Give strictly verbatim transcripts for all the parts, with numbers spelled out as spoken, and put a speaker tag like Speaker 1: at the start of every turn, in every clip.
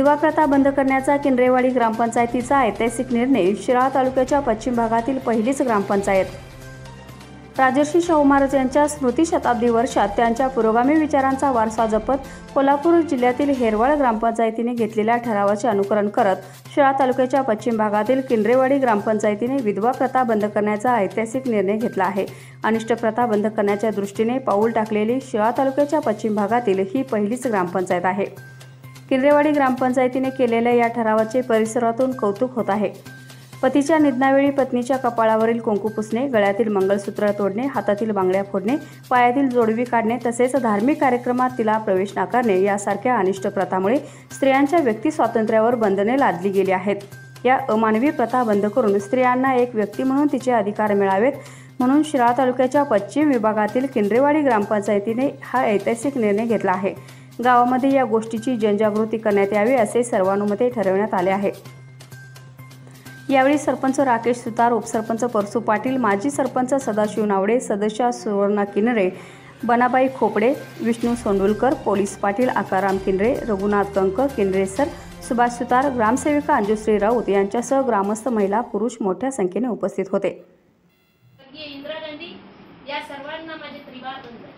Speaker 1: विधवा प्रथा बंद करण्याचा किनरेवाडी ग्रामपंचायतीचा ऐतिहासिक निर्णय। शिराळा तालुक्याच्या पश्चिम भागातील पहिलीच ग्रामपंचायत। राजर्षी शाहू महाराज यांच्या स्मृती शताब्दी वर्षात त्यांच्या पुरोगामी विचारांचा वारसा जपत कोल्हापूर जिल्ह्यातील हेरवाळ ग्रामपंचायतीने घेतलेल्या ठरावाचे अनुकरण करत शिराळा तालुक्याच्या पश्चिम भागातील किनरेवाडी ग्रामपंचायतीने विधवा प्रथा बंद करण्याचा ऐतिहासिक निर्णय घेतला आहे। अनिष्ट प्रथा बंद करण्याच्या दृष्टीने पाऊल टाकलेली शिराळा तालुक्याच्या पश्चिम भागातील ही पहिलीच ग्रामपंचायत आहे। किनरेवाडी ग्रामपंचायतीने केलेल्या या ठरावाचे परिसरातून कौतुक होत आहे। पतीच्या निधनावेळी पत्नीच्या कपाळावरील कुंकू पुसणे, गळ्यातील मंगळसूत्र तोडणे, हातातील बांगड्या फोडणे, पायातील जोडवी काढणे तसेच धार्मिक कार्यक्रमात तिला प्रवेश नाकारणे यासारख्या अनिष्ट प्रथामुळे स्त्रियांच्या व्यक्ती स्वातंत्र्यावर बंधने लादली गेली आहेत। या अमानवी प्रथा बंद करून स्त्रियांना एक व्यक्ती म्हणून तिचे अधिकार मिळावेत म्हणून शिराळा तालुक्याच्या पश्चिम विभागातील किनरेवाडी ग्रामपंचायतीने हा ऐतिहासिक निर्णय घेतला आहे। गावामध्ये या गोष्टीची जनजागृती करण्यात यावी असे सर्वानुमते ठरवण्यात आले आहे। यावेळी सरपंच राकेश सुतार, उपसरपंच परसू पाटील, माजी सरपंच सदाशिव नावडे, सदस्य सुवर्णा किनरे, बनाबाई खोपडे, विष्णू सोंडुलकर, पोलीस पाटील आकाराम किनरे, रघुनाथ कंक किनरेसर, सुभाष सुतार, ग्रामसेविका अंजुश्री राऊत यांच्यासह ग्रामस्थ, महिला, पुरुष मोठ्या संख्येने उपस्थित होते।
Speaker 2: इंदिरा गांधी या सर्वांना माझे त्रिवार वंदन।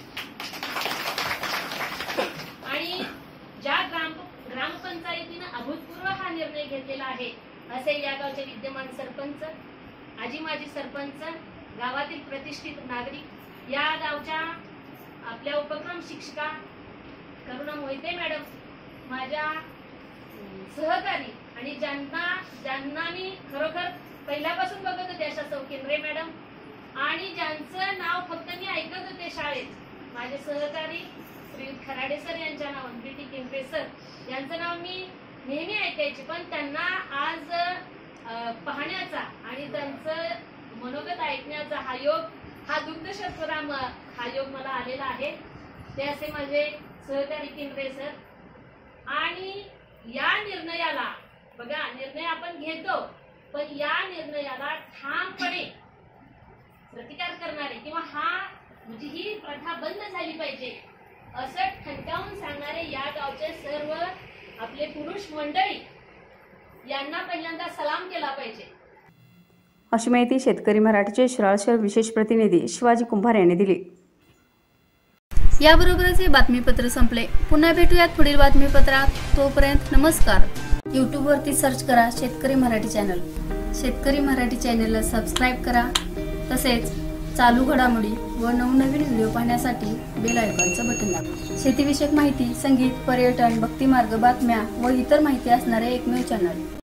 Speaker 2: आणि ज्या ग्राम ग्रामपंचायतीने अभूतपूर्व हा निर्णय घेतलेला आहे असे या गावचे विद्यमान सरपंच, आजी माजी सरपंच, गावातील प्रतिष्ठित नागरिक, या गावच्या आपल्या उपक्रम शिक्षिका करुणा मोहिते मॅडम, माझ्या सहकारी आणि ज्यांना ज्यांना मी खरोखर पहिल्यापासून बघत होते अशा सौ किनरे मॅडम आणि ज्यांचं नाव फक्त मी ऐकत होते शाळेत, माझे सहकारी श्री खराडे सर यांच्या नावाने पी टी किनरे सर यांचं नाव मी नेहमी ऐकायची, पण त्यांना आज पाहण्याचा आणि त्यांचं मनोगत ऐकण्याचा हा योग, हा दुग्धशर्कराम हा योग मला आलेला आहे। ते असे माझे सहकारी किनरे सर। आणि या निर्णयाला बघा, निर्णय आपण घेतो पण या निर्णयाला ठामपणे प्रतिकार करणारे किंवा हा म्हणजे ही प्रथा बंद झाली पाहिजे असं ठणकावून सांगणारे या गावचे सर्व आपले पुरुष मंडळी यांना पहिल्यांदा सलाम केला पाहिजे,
Speaker 1: अशी माहिती शेतकरी मराठीचे शिराळा शहर विशेष प्रतिनिधी शिवाजी कुंभार यांनी दिली।
Speaker 3: याबरोबरच हे बातमीपत्र संपले। पुन्हा भेटूयात पुढील बातमीपत्रात। तोपर्यंत नमस्कार। यूट्यूब वरती सर्च करा शेतकरी मराठी चॅनल। शेतकरी मराठी चॅनलला सबस्क्राईब करा। तसेच चालू घडामोडी व नवनवीन व्हिडिओ पाहण्यासाठी बेल आयकॉनचं बटन दाबा। शेतीविषयक माहिती, संगीत, पर्यटन, भक्तिमार्ग, बातम्या व इतर माहिती असणारे एकमेव चॅनल।